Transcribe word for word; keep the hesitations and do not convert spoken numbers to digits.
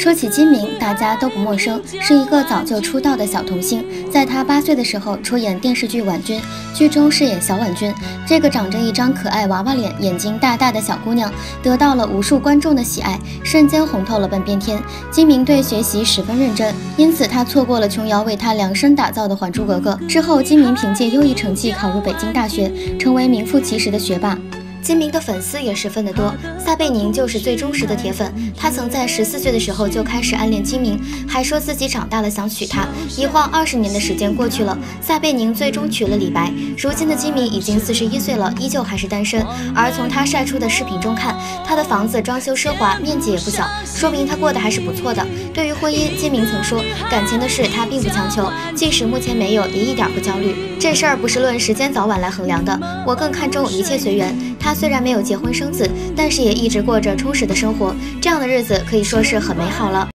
说起金明，大家都不陌生，是一个早就出道的小童星。在他八岁的时候，出演电视剧《婉君》，剧中饰演小婉君。这个长着一张可爱娃娃脸、眼睛大大的小姑娘，得到了无数观众的喜爱，瞬间红透了半边天。金明对学习十分认真，因此他错过了琼瑶为他量身打造的《还珠格格》。之后，金明凭借优异成绩考入北京大学，成为名副其实的学霸。金明的粉丝也十分的多，撒贝宁就是最忠实的铁粉。他曾在十四岁的时候就开始暗恋金明，还说自己长大了想娶她。一晃二十年的时间过去了，撒贝宁最终娶了李白。如今的金明已经四十一岁了，依旧还是单身。而从他晒出的视频中看，他的房子装修奢华，面积也不小，说明他过得还是不错的。对于婚姻，金明曾说，感情的事他并不强求，即使目前没有，也一点不焦虑。这事儿不是论时间早晚来衡量的，我更看重一切随缘。他虽然没有结婚生子，但是也一直过着充实的生活，这样的日子可以说是很美好了。